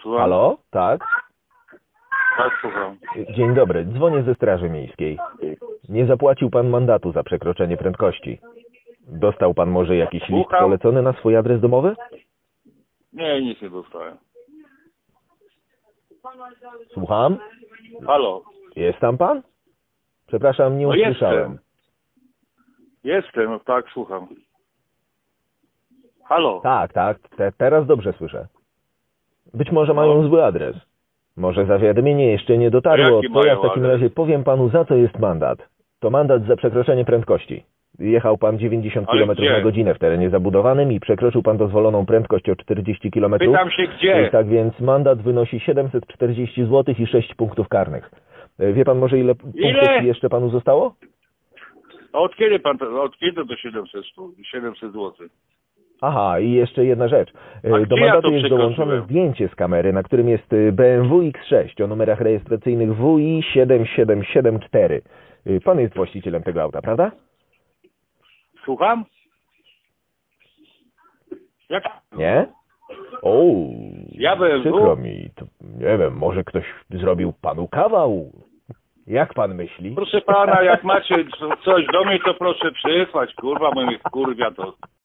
Słucham? Halo? Tak? Tak, słucham. Dzień dobry, dzwonię ze Straży Miejskiej. Nie zapłacił pan mandatu za przekroczenie prędkości. Dostał pan może jakiś list Słucham. polecony na swój adres domowy? Nie, nic nie dostałem. Słucham? Halo? Jest tam pan? Przepraszam, nie No usłyszałem. Jestem, tak, słucham. Halo? Tak, teraz dobrze słyszę. Być może No. mają zły adres. Może zawiadomienie jeszcze nie dotarło, Jaki to ja w mają takim adres? razie powiem panu, za co jest mandat. To mandat za przekroczenie prędkości. Jechał pan 90 Ale km gdzie? na godzinę w terenie zabudowanym i przekroczył pan dozwoloną prędkość o 40 km. Pytam się gdzie? Tak więc mandat wynosi 740 zł i 6 punktów karnych. Wie pan może ile punktów jeszcze panu zostało? A od kiedy to 700 zł? Aha, i jeszcze jedna rzecz. A Do gdzie ja mandatu to jest dołączone przekroczyłem? zdjęcie z kamery, na którym jest BMW X6 o numerach rejestracyjnych WI 7774. Pan jest właścicielem tego auta, prawda? Słucham? Jak? Nie? O, Ja BMW? przykro mi. To, nie wiem, może ktoś zrobił panu kawał? Jak pan myśli? Proszę pana, jak macie coś do mnie, to proszę przysłać, kurwa, bo mnie wkurwia to.